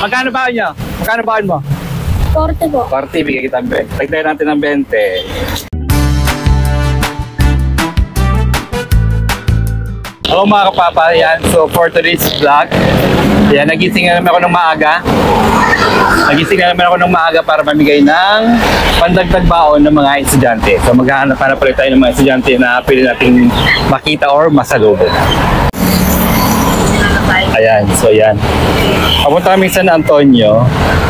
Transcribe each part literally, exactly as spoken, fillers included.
Magkano ba niya? Magkano ba mo? forty po. forty, bigay kita ng twenty. Tagdayan natin ng twenty. Hello mga kapapa, yan. So for today's vlog, yan, nagising na naman ako ng maaga. Nagising na naman ako ng maaga para mamigay ng pandagdag baon ng mga estudyante. So maghahanap na pala tayo ng mga estudyante na pwede natin makita or masalubong. Ayan, so yan. Papunta kami sa San Antonio.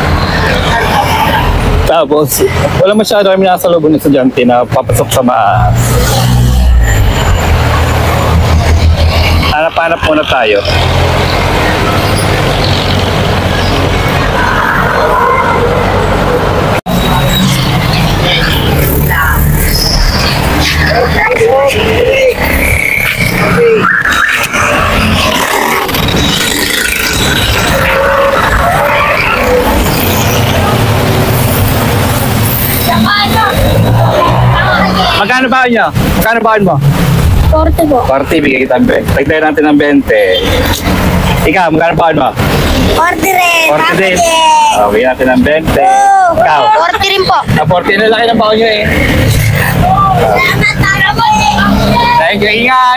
Tapos, wala masyado kami nakasalubong ng estudyante na papasok sa maas. Hanap-hanap muna tayo. Magkano ba niya? Magkano ba mo? forty po. forty, bigay kita ng twenty. Tagdayan natin ng twenty. Ikaw, magkano ba mo? forty rin. forty din. Oh, bigyan natin ng twenty. Oh, Ikaw? forty rin po. Ah, forty na laki ng baon nyo eh. Salamat, para po. Thank you, ingat!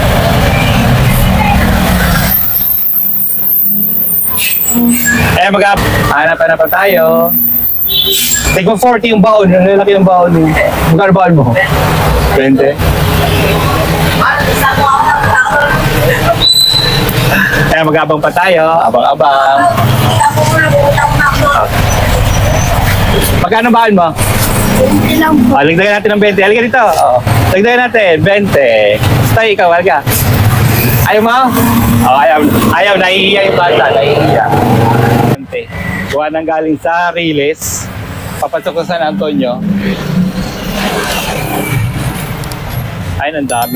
Eh, mag-hanap-hanap pa tayo. Take mo forty yung baon, yung lalaki yung baon mo. Magkano baon mo? twenty. Eh, mag-abang pa tayo. Abang-abang. Magkano baon mo? twenty lang po. Oh, lagdagan natin ng twenty. Halika dito. Oh, lagdagan natin. twenty. Stay, ikaw, halika. Ayaw mo? Oh, ayaw. Ayaw, nahihiya yung bata. Nahihiya. twenty. Gawa nang galing sa Riles. Papasok sa San Antonio. Ayun, ang dami.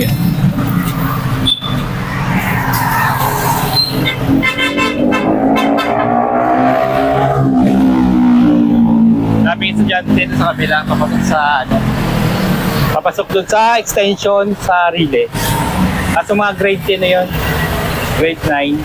Daming estudyante dito sa kabila. Papasok sa ano. Papasok doon sa extension sa Riles. Kaso mga grade ten na yun. Grade nine.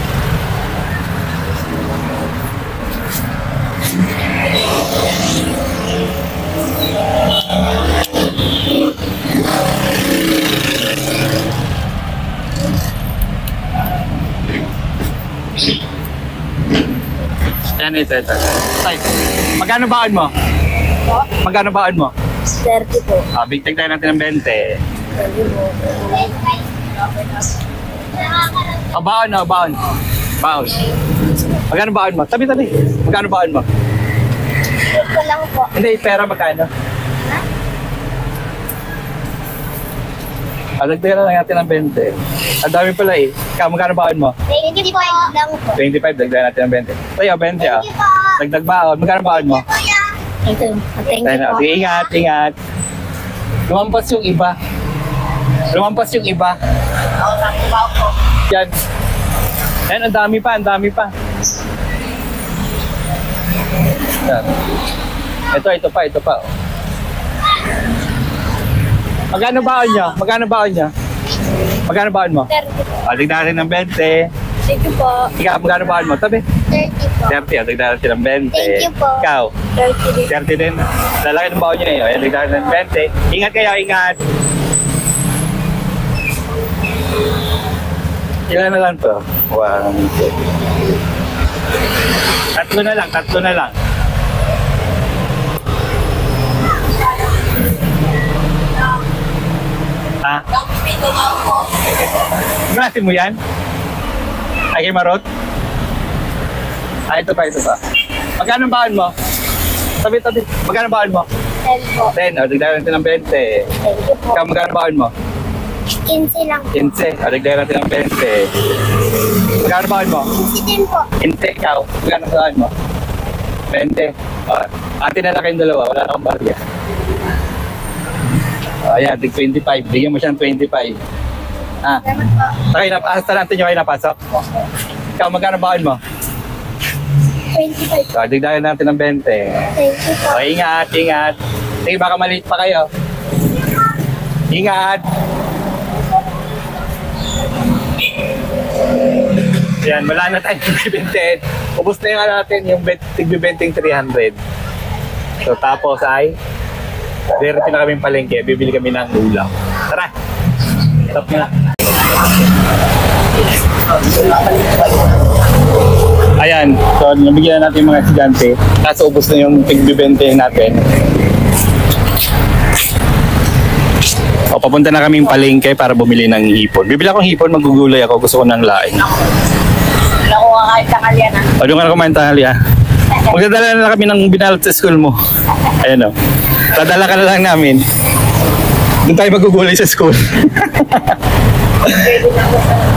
Yan, ito, ito. Tay, magkano baon mo? Magkano baon mo? thirty po. Ah, big tag tayo natin ng twenty. Ah, baon na, baon. Baon. Magkano baon mo? Tabi, tabi. Magkano baon mo? Ito lang po. Hindi, pera magkano? Ah, dagdagan na lang natin ng twenty. Ang dami pala eh. Ikaw, magkano baon mo? twenty-five lang po. twenty-five, dagdagan natin ng twenty. Tayo, twenty ah. Thank you po. Dagdag baon. Magkano baon mo? Ito. Thank you po. Sige, ingat, ingat. Lumampas yung iba. Lumampas yung iba. Yan. Yan, ang dami pa, ang dami pa. Yan. Ito, ito pa, ito pa. Magkano baon niya? Magkano baon niya? Magkano baon mo? thirty po. Alig natin ng twenty. Thank you po. Ikaw, magkano baon mo? Tabi. thirty po. thirty, alig natin ng twenty. Thank you po. Ikaw, thirty din. thirty din. Lalaki ng baon niya eh. Alig natin ng twenty. Ingat kayo, ingat. Ilan na lang to? One, two. Tatlo na lang, tatlo na lang. Ha? Klase mo yan? Ay, kay Marot? Ah, ito pa, ito pa. Magkano baon mo? Tabi, tabi. Magkano baon mo? ten po. ten. O, dagdagan natin ng twenty. Thank you po. Ikaw, magkano baon mo? quince lang po. fifteen. O, dagdagan natin ng twenty. Magkano baon mo? quince din po. fifteen. Ikaw, magkano baon mo? twenty. O, atin na lang kayong dalawa. Wala na akong barya. O, ayan, tig twenty-five. Bigyan mo siyang twenty-five. Ah, Salamat po. okay, napasa natin nyo kayo napasok. Ikaw, magkano baon mo? twenty-five. So, dagdagan natin ng twenty. Thank you po. O, ingat, ingat. Sige, baka maliit pa kayo. Ingat. Yan, wala na tayong bibintin. Ubus na yung ano natin, yung bet, tigbibenting three hundred. So tapos ay, diretso na kaming palengke, bibili kami ng ulam. Tara! Stop na. Ayan, so nabigyan na natin yung mga estudyante. Kaso ubos na yung tigbibenting natin. O, papunta na kaming palengke para bumili ng hipon. Bibili akong hipon, magugulay ako. Gusto ko ng laing. Wala ko kahit tangal yan ah. O, doon ka na kumain tanghali ah. Magdadala na kami ng binalot sa school mo. Ayan o. Dadala ka na lang namin. Doon tayo magugulay sa school. Pwede na ako sa